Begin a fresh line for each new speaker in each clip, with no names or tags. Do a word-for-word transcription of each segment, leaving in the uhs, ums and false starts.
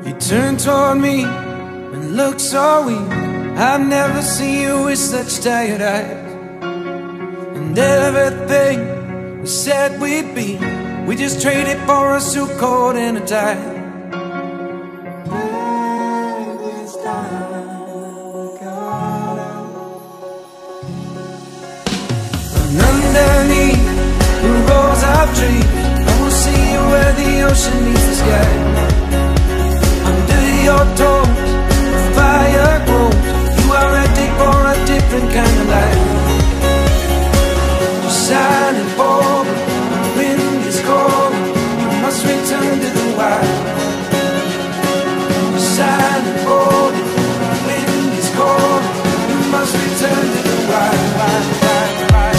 You turned toward me and looked so weak. I've never seen you with such tired eyes. And everything we said we'd be, we just traded for a suit coat and a tie. And underneath the rows of trees, I will see you where the ocean meets the sky. Under your toes, the fire grows. You are ready for a different kind of life. You're shining forward, the wind is cold. You must return to the wild. You're shining forward, the wind is cold. You must return to the wild, wild, wild, wild.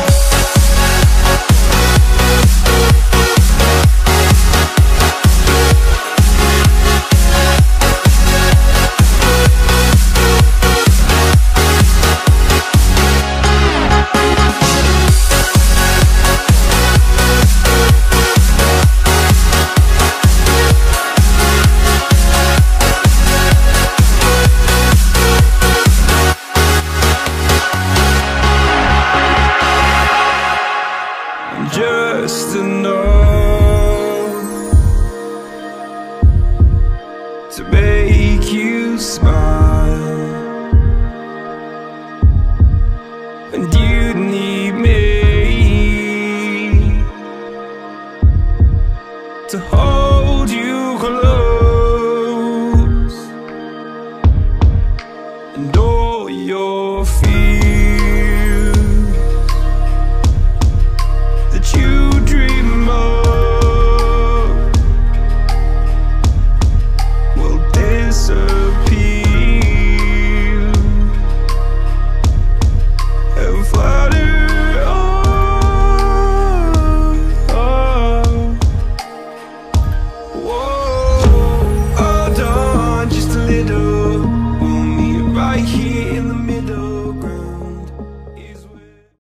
Just to know, to make you smile.